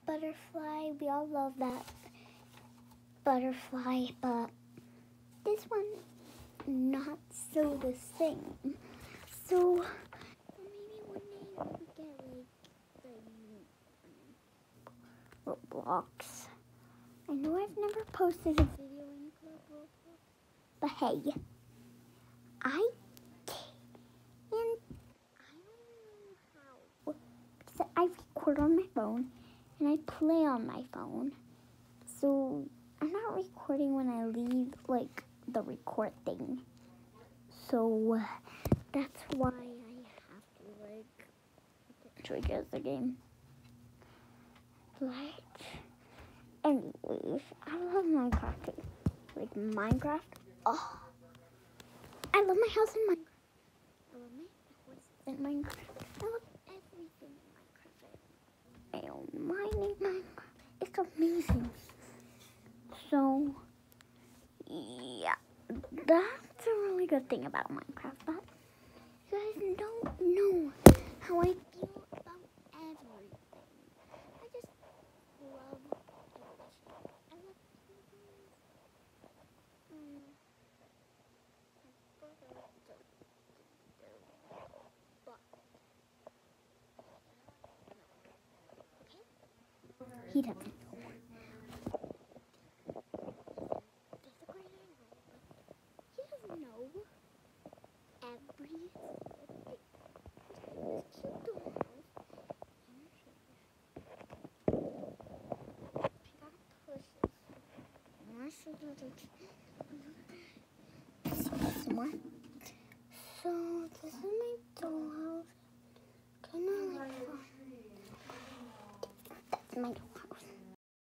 butterfly. We all love that butterfly, but this one, not so the same. So maybe one day we could get like Roblox. I know I've never posted a video in Club Roblox, but hey, I don't know how. Because I record on my phone and I play on my phone. So I'm not recording when I leave like the record thing. So that's why I have to like trigger the game. But anyways, I love Minecraft too. Like Minecraft. Oh, I love my house in Minecraft. I love my horse in Minecraft. I love everything in Minecraft. I own mining Minecraft. It's amazing. So yeah, that's a really good thing about Minecraft. But you guys don't know how I feel about everything. I just love everything. I love he doesn't know. He doesn't know everything. It's cute little house. I gotta push this. Some more. So this is my dollhouse. Kind of like that's my doll.